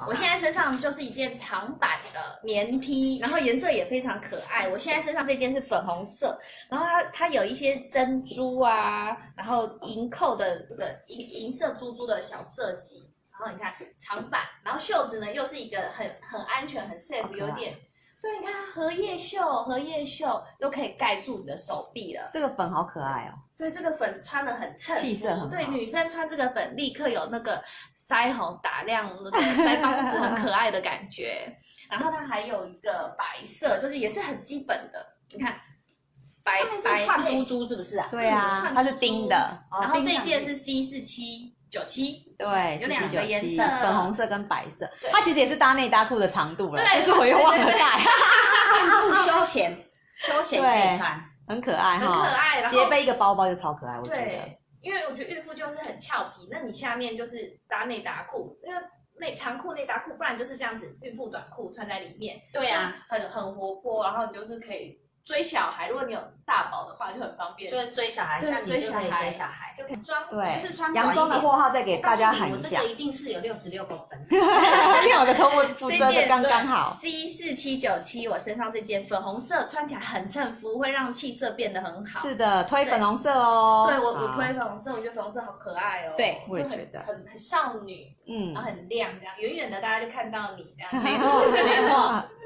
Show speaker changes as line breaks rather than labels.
我现在身上就是一件长版的棉 T， 然后颜色也非常可爱。我现在身上这件是粉红色，然后它有一些珍珠啊，然后银扣的这个银色珠珠的小设计。然后你看长版，然后袖子呢又是一个很安全、很 safe， 有点。对，你看它荷叶袖又可以盖住你的手臂了。
这个粉好可爱哦。
对，这个粉穿得很衬，
气色很好。
对，女生穿这个粉立刻有那个腮红打亮那个腮帮子，很可爱的感觉。然后它还有一个白色，就是也是很基本的，你看。
上面是串珠珠是不是啊？
对啊，它是钉的。
然后这件是 C4797，
对，
有2个颜色，
粉红色跟白色。它其实也是搭内搭裤的长度了，
对，
就是我又忘了带。
孕妇休闲可以穿，
很可爱哈，
很可爱。
斜背一个包包就超可爱，我觉得。
对，因为我觉得孕妇就是很俏皮，那你下面就是搭内搭裤，因为长裤内搭裤，不然就是这样子孕妇短裤穿在里面。
对啊，
很活泼，然后你就是可以。追小孩，如果你有大宝的话，就很方便。
就是追小孩，像你就可以追小孩，
就可以装。
对，
就是穿
洋装的货号再给大家喊一下。
我这个一定是有66公分，
因为我的头部遮的刚刚好。
C4797，我身上这件粉红色穿起来很衬肤，会让气色变得很好。
是的，推粉红色哦。
对，我推粉红色，我觉得粉红色好可爱哦。
对，我也觉得
很少女，然后很亮，这样远远的大家就看到你这样。
没错没错。